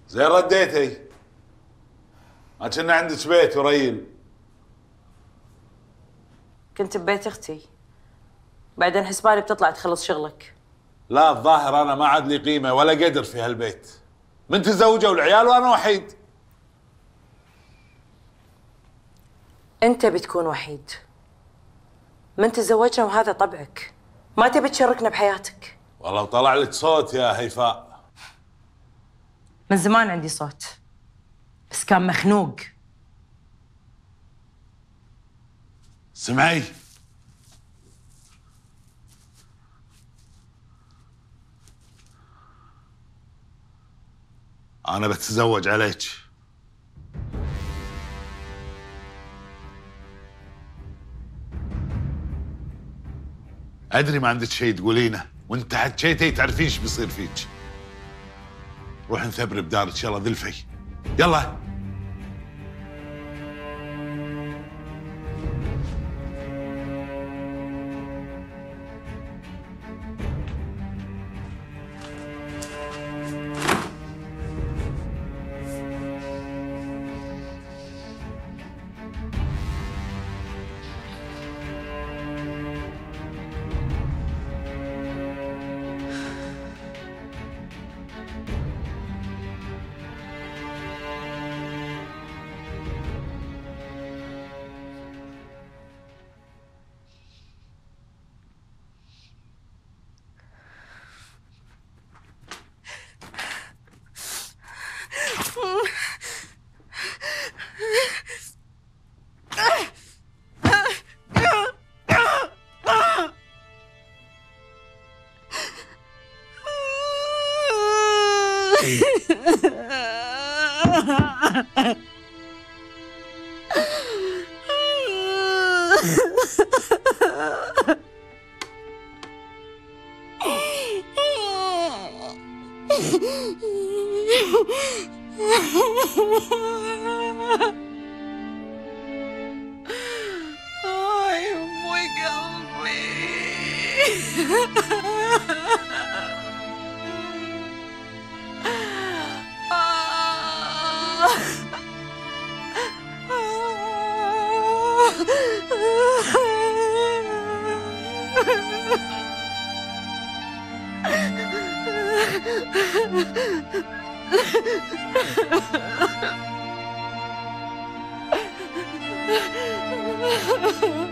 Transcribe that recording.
زين رديتي. ما كنا عندك بيت وريل. كنت ببيت اختي، بعدين حسبالي بتطلع تخلص شغلك. لا الظاهر انا ما عاد لي قيمه ولا قدر في هالبيت. من تزوجوا العيال وانا وحيد. انت بتكون وحيد، من تزوجنا وهذا طبعك، ما تبي تشاركنا بحياتك. والله طلع لك صوت يا هيفاء. من زمان عندي صوت، بس كان مخنوق. سمعي، انا بتزوج عليك. ادري ما عندك شيء تقولينه، وانت حكيتي تعرفين ايش بيصير فيك. روح نثبر بدارك يلا ذلفي، يلا. Oh